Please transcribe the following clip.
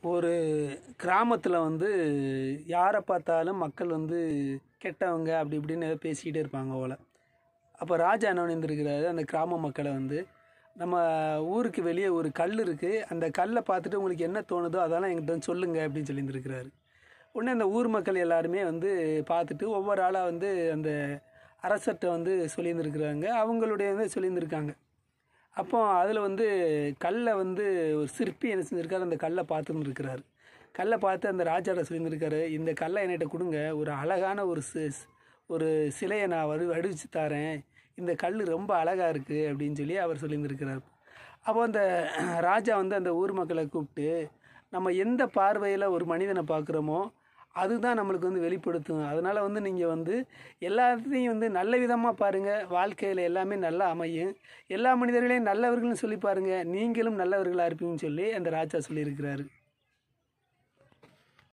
ஒரு கிராமத்தில் வந்து யாரை பார்த்தாலும் மக்கள் வந்து கெட்டவங்க அப்படி இப்படின்னு ஏதோ பேசிக்கிட்டே இருப்பாங்க போல். அப்போ ராஜா என்ன பண்ணியிருந்திருக்கிறாரு, அந்த கிராம மக்களை வந்து நம்ம ஊருக்கு வெளியே ஒரு கல் இருக்குது, அந்த கல்லை பார்த்துட்டு உங்களுக்கு என்ன தோணுதோ அதெல்லாம் என்கிட்ட வந்து சொல்லுங்க அப்படின்னு சொல்லியிருந்திருக்கிறாரு. உடனே அந்த ஊர் மக்கள் எல்லாருமே வந்து பார்த்துட்டு ஒவ்வொரு ஆளாக வந்து அந்த அரசர்கிட்ட வந்து சொல்லியிருந்திருக்கிறாங்க, அவங்களுடைய வந்து சொல்லியிருந்திருக்காங்க. அப்போ அதில் வந்து கல்லை வந்து ஒரு சிற்பி என்ன செஞ்சுருக்காரு, அந்த கல்லை பார்த்துன்னு இருக்கிறாரு. கல்லை பார்த்து அந்த ராஜாட்ட சொல்லியிருந்திருக்காரு, இந்த கல்லை என்கிட்ட கொடுங்க, ஒரு அழகான ஒரு சிலையை நான் வடிவச்சு தரேன், இந்த கல் ரொம்ப அழகாக இருக்குது அப்படின்னு சொல்லி அவர் சொல்லியிருந்திருக்கிறார். அப்போ அந்த ராஜா வந்து அந்த ஊர் மக்களை கூப்பிட்டு, நம்ம எந்த பார்வையில் ஒரு மனிதனை பார்க்குறோமோ அதுதான் நம்மளுக்கு வந்து வெளிப்படுத்தும். அதனால் வந்து நீங்கள் வந்து எல்லாத்தையும் வந்து நல்ல விதமாக பாருங்கள், வாழ்க்கையில் எல்லாமே நல்லா அமையும், எல்லா மனிதர்களையும் நல்லவர்கள்னு சொல்லி பாருங்கள், நீங்களும் நல்லவர்களாக இருப்பீங்கன்னு சொல்லி அந்த ராஜா சொல்லியிருக்கிறாரு.